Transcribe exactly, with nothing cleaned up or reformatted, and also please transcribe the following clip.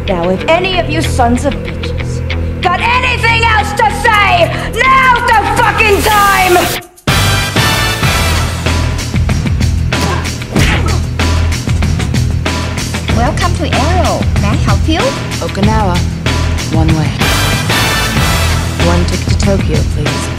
Now, if any of you sons of bitches got anything else to say, now's the fucking time! Welcome to Arrow. May I help you? Okinawa. One way. One ticket to Tokyo, please.